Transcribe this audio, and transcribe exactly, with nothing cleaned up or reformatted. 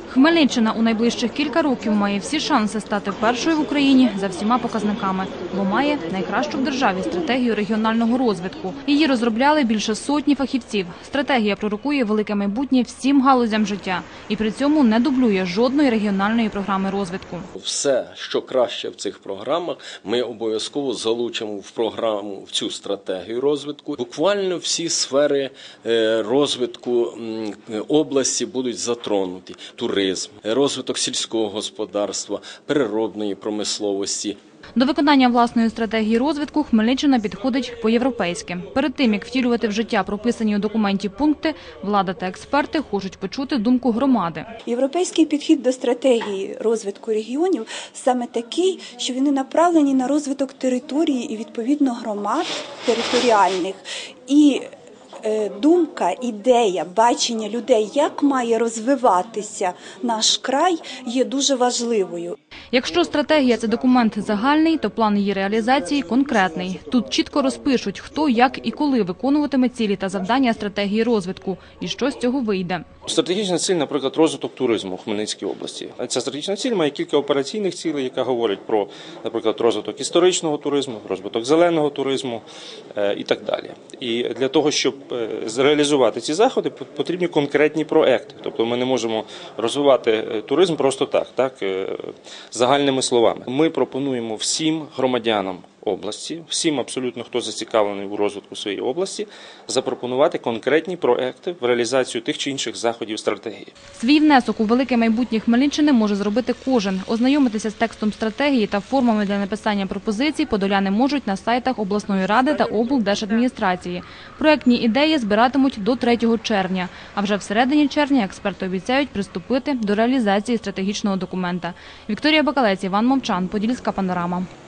Хмельниччина у найближчих кілька років має всі шанси стати першою в Україні за всіма показниками, бо має найкращу в державі стратегію регіонального розвитку. Її розробляли більше сотні фахівців. Стратегія пророкує велике майбутнє всім галузям життя і при цьому не дублює жодної регіональної програми розвитку. Все, що краще в цих програмах, ми обов'язково залучимо в програму, в цю стратегію розвитку. Буквально всі сфери розвитку області будуть затронуті. Туризм, розвиток сільського господарства, переробної промисловості. До виконання власної стратегії розвитку Хмельниччина підходить по-європейськи. Перед тим, як втілювати в життя прописані у документі пункти, влада та експерти хочуть почути думку громади. Європейський підхід до стратегії розвитку регіонів саме такий, що вони направлені на розвиток території і, відповідно, громад територіальних. І думка, ідея, бачення людей, як має розвиватися наш край, є дуже важливою. Якщо стратегія – це документ загальний, то план її реалізації – конкретний. Тут чітко розпишуть, хто, як і коли виконуватиме цілі та завдання стратегії розвитку і що з цього вийде. Стратегічна ціль, наприклад, розвиток туризму в Хмельницькій області. Ця стратегічна ціль має кілька операційних цілей, яка говорить про, наприклад, розвиток історичного туризму, розвиток зеленого туризму і так далі. І для того, щоб зреалізувати ці заходи, потрібні конкретні проекти. Тобто ми не можемо розвивати туризм просто так, так, загальними словами. Ми пропонуємо всім громадянам області, всім абсолютно, хто зацікавлений у розвитку своєї області, запропонувати конкретні проекти в реалізацію тих чи інших заходів стратегії. Свій внесок у велике майбутнє Хмельниччини може зробити кожен. Ознайомитися з текстом стратегії та формами для написання пропозицій подоляни можуть на сайтах обласної ради та облдержадміністрації. Проектні ідеї збиратимуть до третього червня, а вже всередині червня експерти обіцяють приступити до реалізації стратегічного документа. Вікторія Бакалець, Іван Мовчан, Подільська панорама.